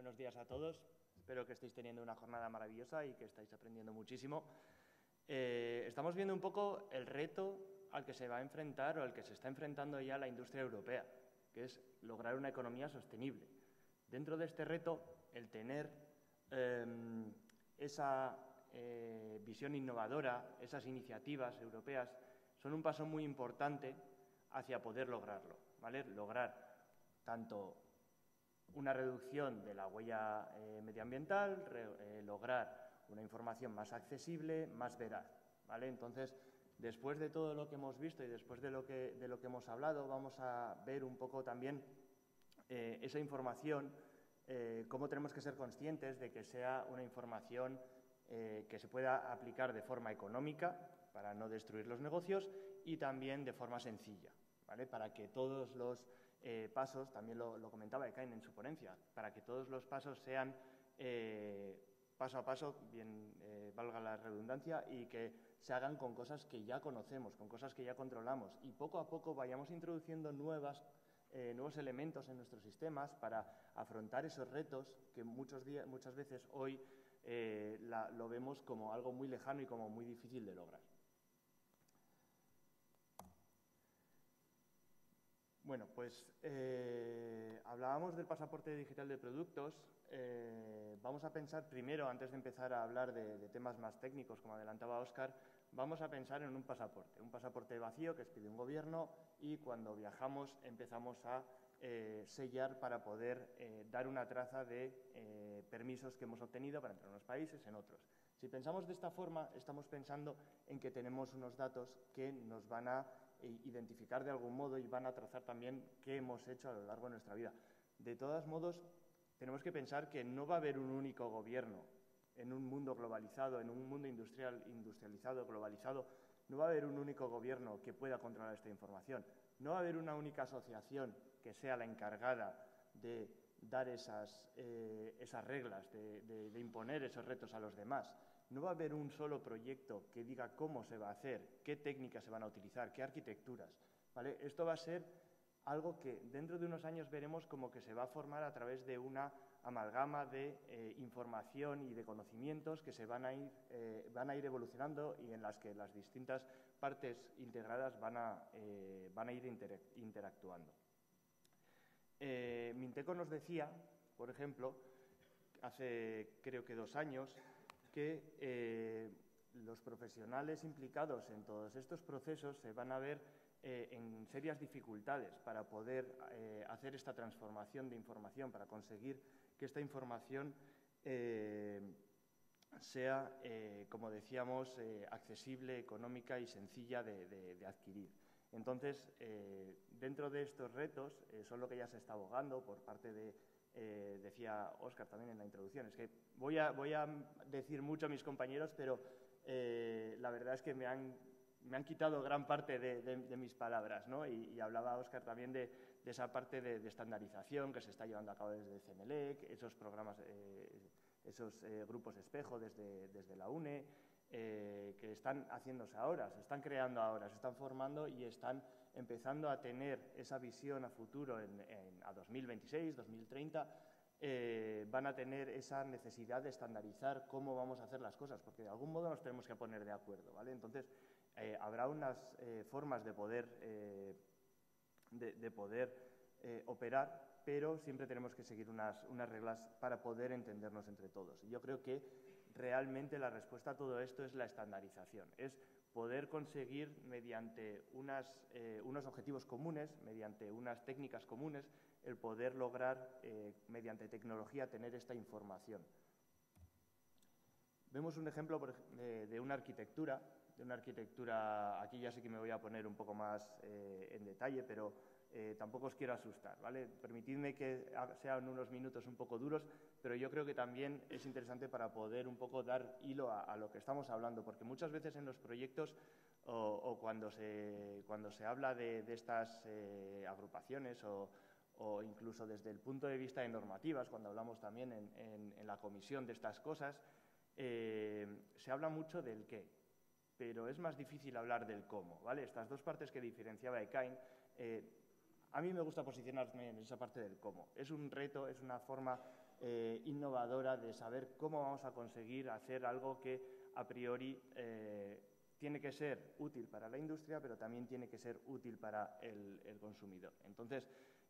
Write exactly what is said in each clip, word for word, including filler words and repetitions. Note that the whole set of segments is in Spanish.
Buenos días a todos. Espero que estéis teniendo una jornada maravillosa y que estáis aprendiendo muchísimo. Eh, estamos viendo un poco el reto al que se va a enfrentar o al que se está enfrentando ya la industria europea, que es lograr una economía sostenible. Dentro de este reto, el tener eh, esa eh, visión innovadora, esas iniciativas europeas, son un paso muy importante hacia poder lograrlo, ¿vale? Lograr tanto una reducción de la huella eh, medioambiental, re, eh, lograr una información más accesible, más veraz, ¿vale? Entonces, después de todo lo que hemos visto y después de lo que, de lo que hemos hablado, vamos a ver un poco también eh, esa información, eh, cómo tenemos que ser conscientes de que sea una información eh, que se pueda aplicar de forma económica para no destruir los negocios y también de forma sencilla, ¿vale? Para que todos los eh, pasos, también lo, lo comentaba Ekain en su ponencia, para que todos los pasos sean eh, paso a paso, bien eh, valga la redundancia, y que se hagan con cosas que ya conocemos, con cosas que ya controlamos, y poco a poco vayamos introduciendo nuevas, eh, nuevos elementos en nuestros sistemas para afrontar esos retos que muchos días, muchas veces hoy eh, la, lo vemos como algo muy lejano y como muy difícil de lograr. Bueno, pues eh, hablábamos del pasaporte digital de productos. Eh, vamos a pensar primero, antes de empezar a hablar de, de temas más técnicos, como adelantaba Óscar, vamos a pensar en un pasaporte, un pasaporte vacío que expide un gobierno y cuando viajamos empezamos a eh, sellar para poder eh, dar una traza de eh, permisos que hemos obtenido para entrar en unos países, en otros. Si pensamos de esta forma, estamos pensando en que tenemos unos datos que nos van a identificar de algún modo y van a trazar también qué hemos hecho a lo largo de nuestra vida. De todos modos, tenemos que pensar que no va a haber un único gobierno en un mundo globalizado, en un mundo industrial, industrializado, globalizado, no va a haber un único gobierno que pueda controlar esta información. No va a haber una única asociación que sea la encargada de dar esas, eh, esas reglas, de, de, de imponer esos retos a los demás. No va a haber un solo proyecto que diga cómo se va a hacer, qué técnicas se van a utilizar, qué arquitecturas, ¿vale? Esto va a ser algo que dentro de unos años veremos como que se va a formar a través de una amalgama de eh, información y de conocimientos que se van a, ir, eh, van a ir evolucionando y en las que las distintas partes integradas van a, eh, van a ir interactuando. Eh, Minteco nos decía, por ejemplo, hace creo que dos años, que eh, los profesionales implicados en todos estos procesos se van a ver eh, en serias dificultades para poder eh, hacer esta transformación de información, para conseguir que esta información eh, sea, eh, como decíamos, eh, accesible, económica y sencilla de, de, de adquirir. Entonces, eh, dentro de estos retos, eh, son lo que ya se está abogando por parte de, eh, decía Óscar también en la introducción, es que voy a, voy a decir mucho a mis compañeros, pero eh, la verdad es que me han, me han quitado gran parte de, de, de mis palabras, ¿no? Y, y hablaba Óscar también de, de esa parte de, de estandarización que se está llevando a cabo desde CENELEC, esos programas, eh, esos eh, grupos espejo desde, desde la UNE, Eh, que están haciéndose ahora, se están creando ahora, se están formando y están empezando a tener esa visión a futuro en, en, a dos mil veintiséis, dos mil treinta, eh, van a tener esa necesidad de estandarizar cómo vamos a hacer las cosas, porque de algún modo nos tenemos que poner de acuerdo, ¿vale? Entonces, eh, habrá unas eh, formas de poder, eh, de, de poder eh, operar, pero siempre tenemos que seguir unas, unas reglas para poder entendernos entre todos. Y yo creo que realmente la respuesta a todo esto es la estandarización, es poder conseguir mediante unas, eh, unos objetivos comunes, mediante unas técnicas comunes, el poder lograr, eh, mediante tecnología, tener esta información. Vemos un ejemplo por, de, de una arquitectura, de una arquitectura, aquí ya sí que me voy a poner un poco más eh, en detalle, pero Eh, tampoco os quiero asustar, ¿vale? Permitidme que sean unos minutos un poco duros, pero yo creo que también es interesante para poder un poco dar hilo a, a lo que estamos hablando, porque muchas veces en los proyectos o, o cuando, se, cuando se habla de, de estas eh, agrupaciones o, o incluso desde el punto de vista de normativas, cuando hablamos también en, en, en la comisión de estas cosas, eh, se habla mucho del qué, pero es más difícil hablar del cómo, ¿vale? Estas dos partes que diferenciaba Ekain, eh, A mí me gusta posicionarme en esa parte del cómo. Es un reto, es una forma eh, innovadora de saber cómo vamos a conseguir hacer algo que a priori eh, tiene que ser útil para la industria, pero también tiene que ser útil para el, el consumidor. Entonces,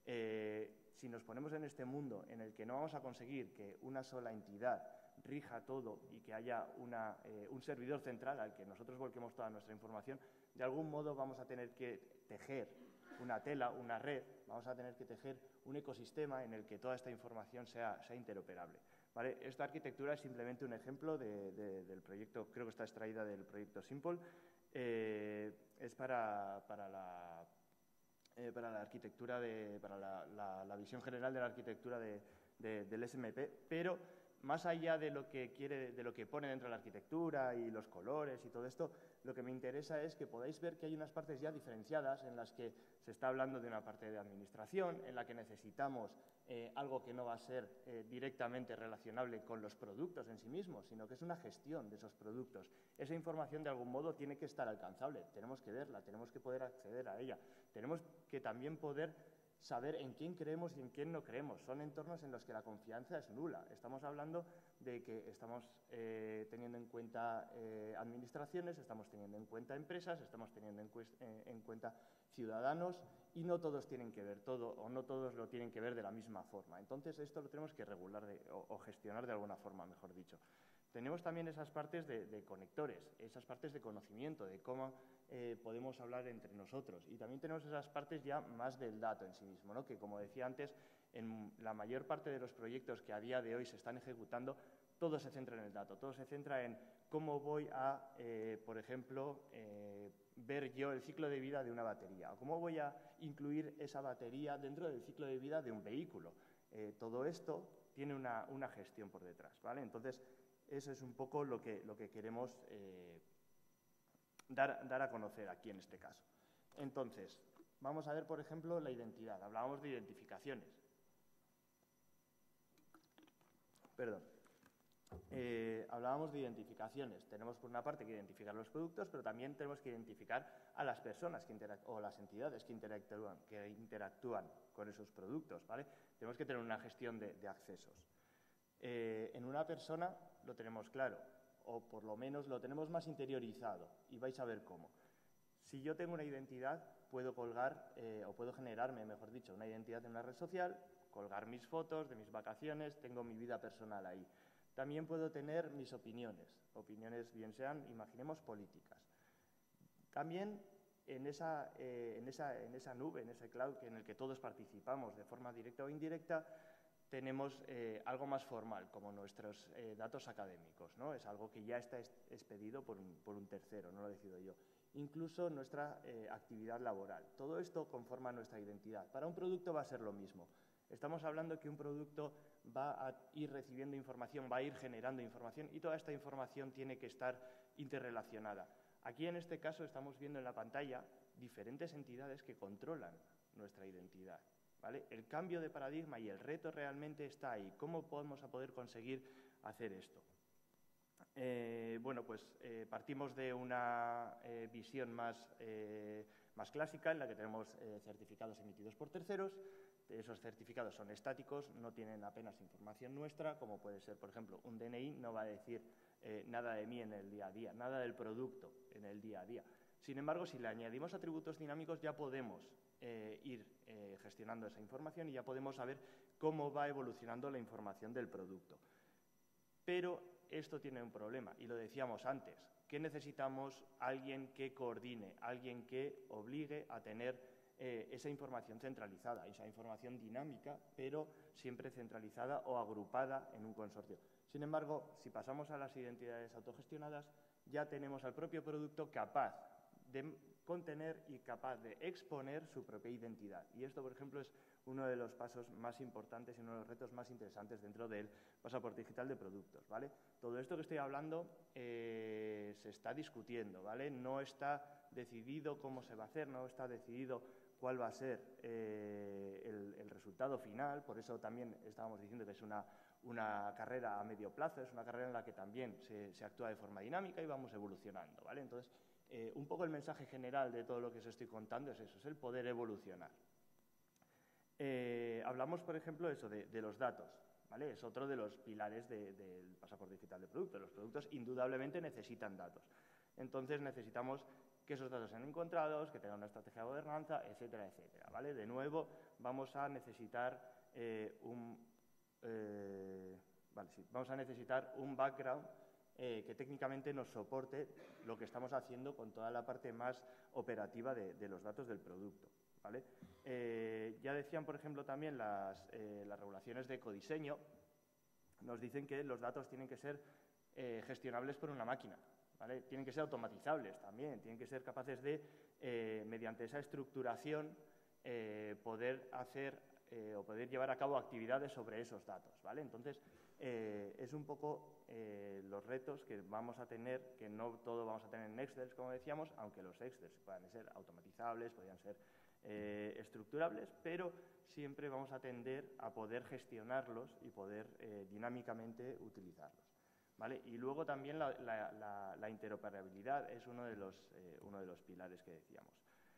eh, si nos ponemos en este mundo en el que no vamos a conseguir que una sola entidad rija todo y que haya una, eh, un servidor central al que nosotros volquemos toda nuestra información, de algún modo vamos a tener que tejer una tela, una red, vamos a tener que tejer un ecosistema en el que toda esta información sea, sea interoperable. ¿Vale? Esta arquitectura es simplemente un ejemplo de, de, del proyecto, creo que está extraída del proyecto Simple, eh, es para, para, la, eh, para la arquitectura, de, para la, la, la visión general de la arquitectura de, de, del S M P, pero más allá de lo que quiere, de lo que pone dentro de la arquitectura y los colores y todo esto, lo que me interesa es que podáis ver que hay unas partes ya diferenciadas en las que se está hablando de una parte de administración, en la que necesitamos eh, algo que no va a ser eh, directamente relacionable con los productos en sí mismos, sino que es una gestión de esos productos. Esa información de algún modo tiene que estar alcanzable, tenemos que verla, tenemos que poder acceder a ella, tenemos que también poder saber en quién creemos y en quién no creemos. Son entornos en los que la confianza es nula. Estamos hablando de que estamos eh, teniendo en cuenta eh, administraciones, estamos teniendo en cuenta empresas, estamos teniendo en, eh, en cuenta ciudadanos y no todos tienen que ver todo o no todos lo tienen que ver de la misma forma. Entonces, esto lo tenemos que regular de, o, o gestionar de alguna forma, mejor dicho. Tenemos también esas partes de, de conectores, esas partes de conocimiento, de cómo eh, podemos hablar entre nosotros. Y también tenemos esas partes ya más del dato en sí mismo, ¿no? Que, como decía antes, en la mayor parte de los proyectos que a día de hoy se están ejecutando, todo se centra en el dato, todo se centra en cómo voy a, eh, por ejemplo, eh, ver yo el ciclo de vida de una batería, o cómo voy a incluir esa batería dentro del ciclo de vida de un vehículo. Eh, todo esto tiene una, una gestión por detrás, ¿vale? Entonces, eso es un poco lo que, lo que queremos eh, dar, dar a conocer aquí en este caso. Entonces, vamos a ver, por ejemplo, la identidad. Hablábamos de identificaciones. Perdón. Eh, hablábamos de identificaciones. Tenemos, por una parte, que identificar los productos, pero también tenemos que identificar a las personas que o las entidades que interactúan, que interactúan con esos productos, ¿vale? Tenemos que tener una gestión de, de accesos. Eh, en una persona lo tenemos claro, o por lo menos lo tenemos más interiorizado, y vais a ver cómo. Si yo tengo una identidad, puedo colgar, eh, o puedo generarme, mejor dicho, una identidad en una red social, colgar mis fotos de mis vacaciones, tengo mi vida personal ahí. También puedo tener mis opiniones, opiniones bien sean, imaginemos, políticas. También en esa, eh, en esa, en esa nube, en ese cloud en el que todos participamos de forma directa o indirecta, tenemos eh, algo más formal, como nuestros eh, datos académicos, ¿no? Es algo que ya está expedido por un, por un tercero, no lo decido yo. Incluso nuestra eh, actividad laboral. Todo esto conforma nuestra identidad. Para un producto va a ser lo mismo. Estamos hablando que un producto va a ir recibiendo información, va a ir generando información y toda esta información tiene que estar interrelacionada. Aquí, en este caso, estamos viendo en la pantalla diferentes entidades que controlan nuestra identidad. ¿Vale? El cambio de paradigma y el reto realmente está ahí. ¿Cómo podemos a poder conseguir hacer esto? Eh, bueno, pues eh, partimos de una eh, visión más, eh, más clásica en la que tenemos eh, certificados emitidos por terceros. Esos certificados son estáticos, no tienen apenas información nuestra, como puede ser, por ejemplo, un D N I no va a decir eh, nada de mí en el día a día, nada del producto en el día a día. Sin embargo, si le añadimos atributos dinámicos, ya podemos eh, ir eh, gestionando esa información y ya podemos saber cómo va evolucionando la información del producto. Pero esto tiene un problema, y lo decíamos antes, que necesitamos alguien que coordine, alguien que obligue a tener eh, esa información centralizada, esa información dinámica, pero siempre centralizada o agrupada en un consorcio. Sin embargo, si pasamos a las identidades autogestionadas, ya tenemos al propio producto capaz de contener y capaz de exponer su propia identidad. Y esto, por ejemplo, es uno de los pasos más importantes y uno de los retos más interesantes dentro del pasaporte digital de productos, ¿vale? Todo esto que estoy hablando eh, se está discutiendo, ¿vale? No está decidido cómo se va a hacer, no está decidido cuál va a ser eh, el, el resultado final. Por eso también estábamos diciendo que es una, una carrera a medio plazo, es una carrera en la que también se, se actúa de forma dinámica y vamos evolucionando, ¿vale? Entonces, Eh, un poco el mensaje general de todo lo que os estoy contando es eso, es el poder evolucionar. hablamos, por ejemplo, eso de, de los datos, ¿vale? Es otro de los pilares de, del pasaporte digital de producto. Los productos indudablemente necesitan datos. Entonces, necesitamos que esos datos sean encontrados, que tengan una estrategia de gobernanza, etcétera, etcétera, ¿vale? De nuevo, vamos a necesitar eh, un... Eh, vale, sí, vamos a necesitar un background eh, que técnicamente nos soporte lo que estamos haciendo con toda la parte más operativa de, de los datos del producto, ¿vale? Eh, ya decían, por ejemplo, también las, eh, las regulaciones de ecodiseño, nos dicen que los datos tienen que ser eh, gestionables por una máquina, ¿vale? Tienen que ser automatizables también, tienen que ser capaces de, eh, mediante esa estructuración, eh, poder hacer eh, o poder llevar a cabo actividades sobre esos datos, ¿vale? Entonces, eh, es un poco eh, los retos que vamos a tener, que no todo vamos a tener en Excel, como decíamos, aunque los Excel puedan ser automatizables, podrían ser eh, estructurables, pero siempre vamos a tender a poder gestionarlos y poder eh, dinámicamente utilizarlos, ¿vale? Y luego también la, la, la, la interoperabilidad es uno de los, eh, uno de los pilares que decíamos.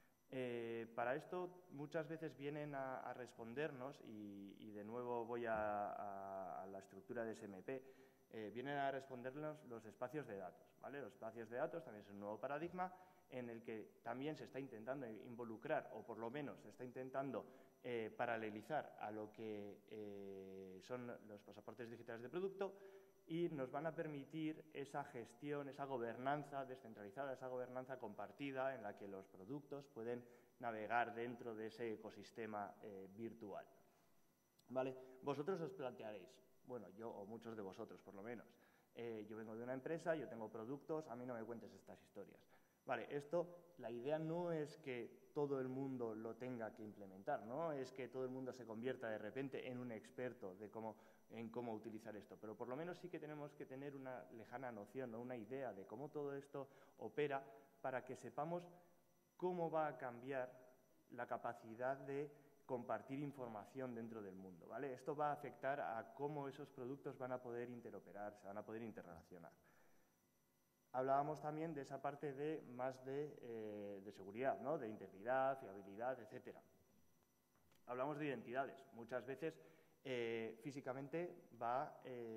Eh, para esto muchas veces vienen a, a respondernos, y, y de nuevo voy a, a, a la estructura de S M P, eh, vienen a respondernos los espacios de datos, ¿vale? Los espacios de datos también es un nuevo paradigma en el que también se está intentando involucrar, o por lo menos se está intentando eh, paralelizar a lo que eh, son los pasaportes digitales de producto, y nos van a permitir esa gestión, esa gobernanza descentralizada, esa gobernanza compartida en la que los productos pueden navegar dentro de ese ecosistema eh, virtual, ¿vale? Vosotros os plantearéis, bueno, yo o muchos de vosotros por lo menos, eh, yo vengo de una empresa, yo tengo productos, a mí no me cuentes estas historias. Vale, esto, la idea no es que todo el mundo lo tenga que implementar, no es que todo el mundo se convierta de repente en un experto de cómo, en cómo utilizar esto, pero por lo menos sí que tenemos que tener una lejana noción, ¿no? Una idea de cómo todo esto opera, para que sepamos cómo va a cambiar la capacidad de compartir información dentro del mundo, ¿vale? Esto va a afectar a cómo esos productos van a poder interoperar, se van a poder interrelacionar. Hablábamos también de esa parte de más de, eh, de seguridad, ¿no? De integridad, fiabilidad, etcétera. Hablamos de identidades. Muchas veces eh, físicamente va,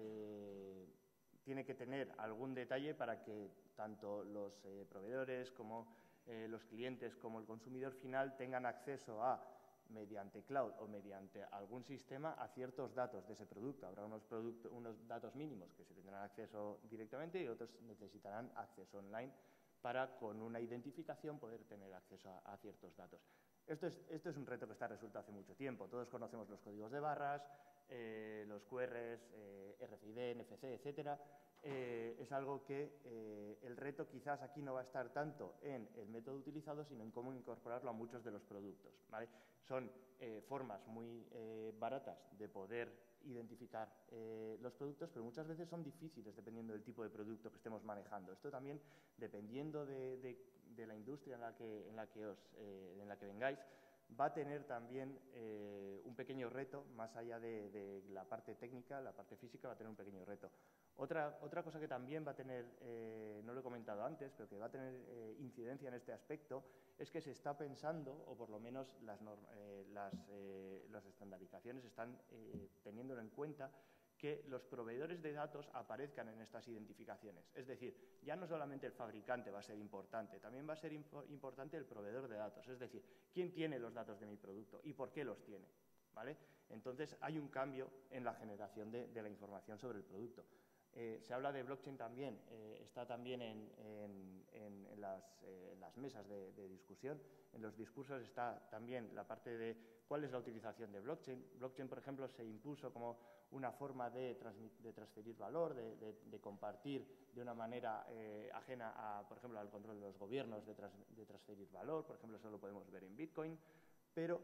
eh, tiene que tener algún detalle para que tanto los eh, proveedores como eh, los clientes como el consumidor final tengan acceso a, mediante cloud o mediante algún sistema, a ciertos datos de ese producto. Habrá unos, producto, unos datos mínimos que se tendrán acceso directamente y otros necesitarán acceso online para, con una identificación, poder tener acceso a, a ciertos datos. Esto es, esto es un reto que está resuelto hace mucho tiempo. Todos conocemos los códigos de barras, eh, los Q Rs, eh, R F I D, N F C, etcétera. Eh, es algo que eh, el reto quizás aquí no va a estar tanto en el método utilizado, sino en cómo incorporarlo a muchos de los productos, ¿vale? Son eh, formas muy eh, baratas de poder identificar eh, los productos, pero muchas veces son difíciles dependiendo del tipo de producto que estemos manejando. Esto también, dependiendo de, de, de la industria en la que, en la que, os, eh, en la que vengáis, va a tener también eh, un pequeño reto, más allá de, de la parte técnica, la parte física va a tener un pequeño reto. Otra, otra cosa que también va a tener, eh, no lo he comentado antes, pero que va a tener eh, incidencia en este aspecto, es que se está pensando, o por lo menos las, eh, las, eh, las estandarizaciones están eh, teniéndolo en cuenta, que los proveedores de datos aparezcan en estas identificaciones. Es decir, ya no solamente el fabricante va a ser importante, también va a ser importante el proveedor de datos. Es decir, ¿quién tiene los datos de mi producto y por qué los tiene? ¿Vale? Entonces, hay un cambio en la generación de, de la información sobre el producto. Eh, se habla de blockchain también, eh, está también en, en, en, en, las, eh, en las mesas de, de discusión. En los discursos está también la parte de cuál es la utilización de blockchain. Blockchain, por ejemplo, se impuso como una forma de, de transferir valor, de, de, de compartir de una manera eh, ajena, a, por ejemplo, al control de los gobiernos, de, tras, de transferir valor. Por ejemplo, eso lo podemos ver en Bitcoin, pero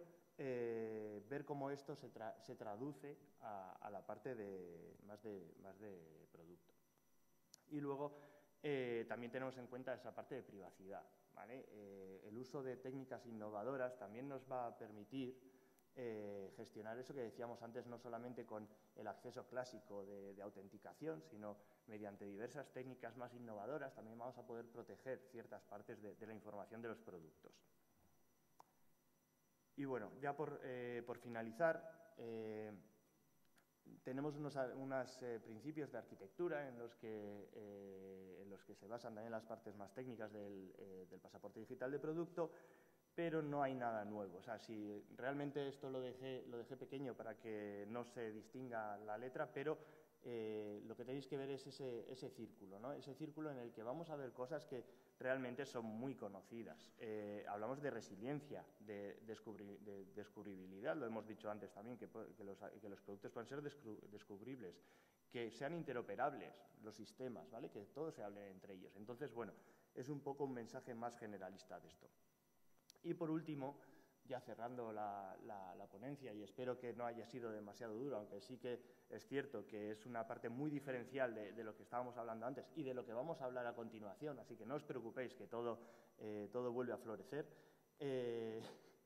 eh, ver cómo esto se, tra se traduce a, a la parte de más, de más de producto. Y luego eh, también tenemos en cuenta esa parte de privacidad, ¿vale? Eh, el uso de técnicas innovadoras también nos va a permitir eh, gestionar eso que decíamos antes, no solamente con el acceso clásico de, de autenticación, sino mediante diversas técnicas más innovadoras también vamos a poder proteger ciertas partes de, de la información de los productos. Y bueno, ya por, eh, por finalizar, eh, tenemos unos unas, eh, principios de arquitectura en los, que, eh, en los que se basan también las partes más técnicas del, eh, del pasaporte digital de producto, pero no hay nada nuevo. O sea, si realmente esto lo dejé, lo dejé pequeño para que no se distinga la letra, pero eh, lo que tenéis que ver es ese, ese círculo, ¿no? Ese círculo en el que vamos a ver cosas que realmente son muy conocidas. Eh, hablamos de resiliencia, de, descubri de descubribilidad, lo hemos dicho antes también, que, que, los, que los productos pueden ser descubribles, que sean interoperables los sistemas, ¿vale? Que todo se hable entre ellos. Entonces, bueno, es un poco un mensaje más generalista de esto. Y por último, ya cerrando la, la, la ponencia, y espero que no haya sido demasiado duro, aunque sí que es cierto que es una parte muy diferencial de, de lo que estábamos hablando antes y de lo que vamos a hablar a continuación, así que no os preocupéis que todo, eh, todo vuelve a florecer. Eh,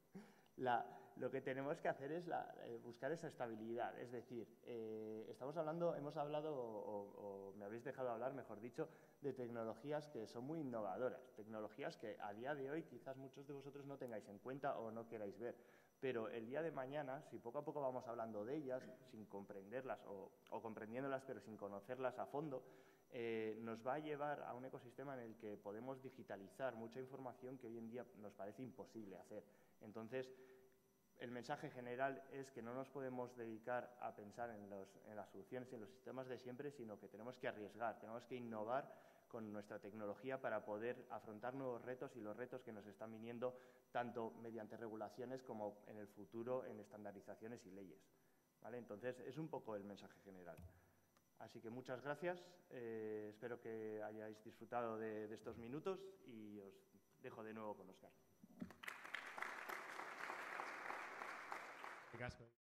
la, lo que tenemos que hacer es la, eh, buscar esa estabilidad, es decir, eh, estamos hablando, hemos hablado, o, o me habéis dejado hablar, mejor dicho, de tecnologías que son muy innovadoras, tecnologías que a día de hoy quizás muchos de vosotros no tengáis en cuenta o no queráis ver, pero el día de mañana, si poco a poco vamos hablando de ellas, sin comprenderlas o, o comprendiéndolas pero sin conocerlas a fondo, eh, nos va a llevar a un ecosistema en el que podemos digitalizar mucha información que hoy en día nos parece imposible hacer. Entonces, el mensaje general es que no nos podemos dedicar a pensar en, los, en las soluciones y en los sistemas de siempre, sino que tenemos que arriesgar, tenemos que innovar con nuestra tecnología para poder afrontar nuevos retos y los retos que nos están viniendo tanto mediante regulaciones como en el futuro en estandarizaciones y leyes, ¿vale? Entonces, es un poco el mensaje general. Así que muchas gracias, eh, espero que hayáis disfrutado de, de estos minutos y os dejo de nuevo con Óscar. Casco.